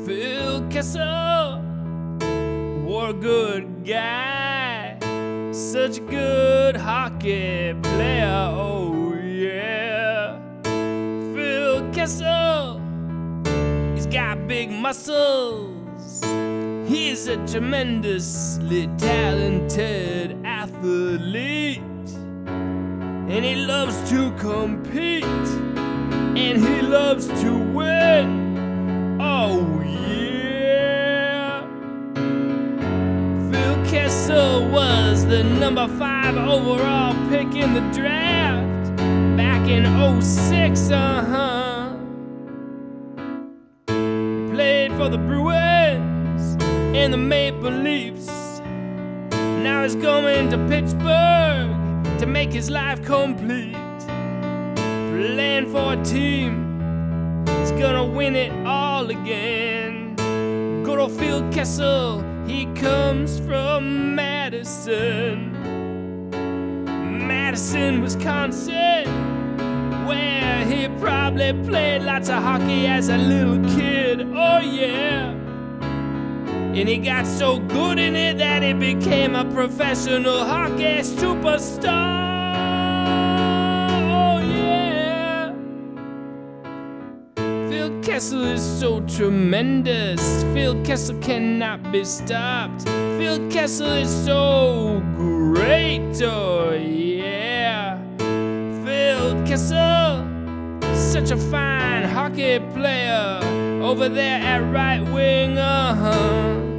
Phil Kessel, what a good guy, such a good hockey player, oh yeah. Phil Kessel, he's got big muscles, he's a tremendously talented athlete, and he loves to compete, and he loves to win, oh yeah. Phil Kessel was the number 5 overall pick in the draft back in '06, He played for the Bruins and the Maple Leafs. Now he's going to Pittsburgh to make his life complete, playing for a team that's gonna win it all again. Good old Phil Kessel, he comes from Madison, Wisconsin, where he probably played lots of hockey as a little kid, oh yeah. And he got so good in it that he became a professional hockey superstar, oh yeah. Phil Kessel is so tremendous, Phil Kessel cannot be stopped. Phil Kessel is so great, oh yeah. Phil Kessel, such a fine hockey player over there at right wing,